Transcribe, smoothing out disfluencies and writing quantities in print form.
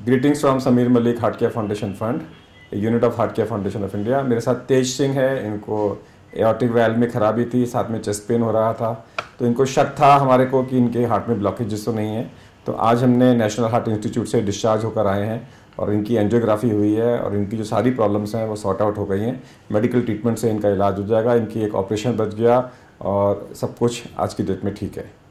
Greetings from Sameer Malik heart care foundation fund, unit of heart care foundation of India. मेरे साथ तेज सिंह है, इनको aortic valve में खराबी थी, साथ में चेस्ट पेन हो रहा था, तो इनको शक था हमारे को कि इनके हार्ट में ब्लॉकेज तो नहीं है। तो आज हमने नेशनल हार्ट इंस्टीट्यूट से डिस्चार्ज होकर आए हैं और इनकी एंजियोग्राफी हुई है और इनकी जो सारी प्रॉब्लम्स हैं वो सॉर्ट आउट हो गई हैं। मेडिकल ट्रीटमेंट से इनका इलाज हो जाएगा, इनकी एक ऑपरेशन बच गया और सब कुछ आज की डेट में ठीक है।